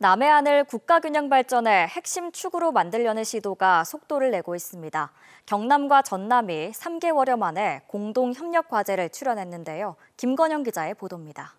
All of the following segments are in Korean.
남해안을 국가균형 발전의 핵심 축으로 만들려는 시도가 속도를 내고 있습니다. 경남과 전남이 3개월여 만에 공동 협력 과제를 출연했는데요. 김건영 기자의 보도입니다.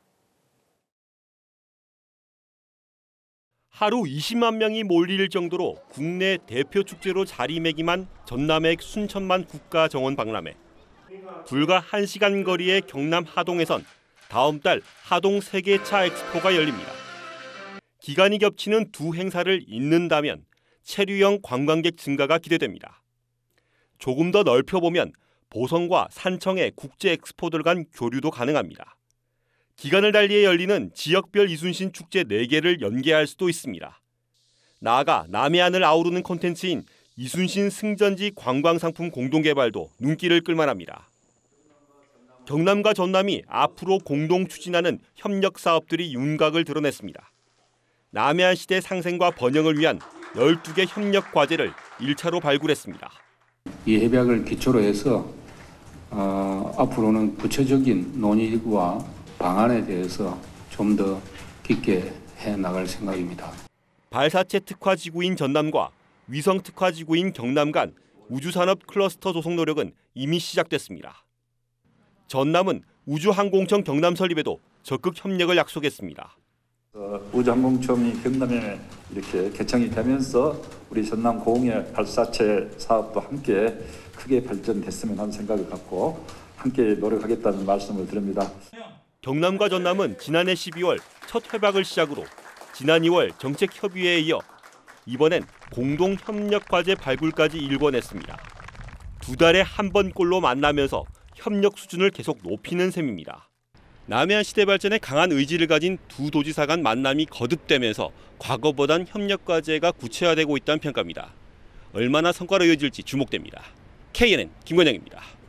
하루 20만 명이 몰릴 정도로 국내 대표 축제로 자리매김한 전남의 순천만 국가정원 박람회. 불과 1시간 거리의 경남 하동에선 다음 달 하동 세계차 엑스포가 열립니다. 기간이 겹치는 두 행사를 잇는다면 체류형 관광객 증가가 기대됩니다. 조금 더 넓혀보면 보성과 산청의 국제 엑스포들 간 교류도 가능합니다. 기간을 달리해 열리는 지역별 이순신 축제 4개를 연계할 수도 있습니다. 나아가 남해안을 아우르는 콘텐츠인 이순신 승전지 관광상품 공동개발도 눈길을 끌만합니다. 경남과 전남이 앞으로 공동 추진하는 협력 사업들이 윤곽을 드러냈습니다. 남해안 시대 상생과 번영을 위한 12개 협력 과제를 1차로 발굴했습니다. 이 협약을 기초로 해서 앞으로는 구체적인 논의와 방안에 대해서 좀 더 깊게 해나갈 생각입니다. 발사체 특화 지구인 전남과 위성 특화 지구인 경남 간 우주산업 클러스터 조성 노력은 이미 시작됐습니다. 전남은 우주항공청 경남 설립에도 적극 협력을 약속했습니다. 우주항공청이 경남에 이렇게 개청이 되면서 우리 전남 공의 발사체 사업도 함께 크게 발전됐으면 하는 생각을 갖고 함께 노력하겠다는 말씀을 드립니다. 경남과 전남은 지난해 12월 첫 협약을 시작으로 지난 2월 정책협의회에 이어 이번엔 공동협력과제 발굴까지 일궈냈습니다. 2달에 한 번꼴로 만나면서 협력 수준을 계속 높이는 셈입니다. 남해안 시대 발전에 강한 의지를 가진 두 도지사 간 만남이 거듭되면서 과거보단 협력 과제가 구체화되고 있다는 평가입니다. 얼마나 성과로 이어질지 주목됩니다. KNN 김건영입니다.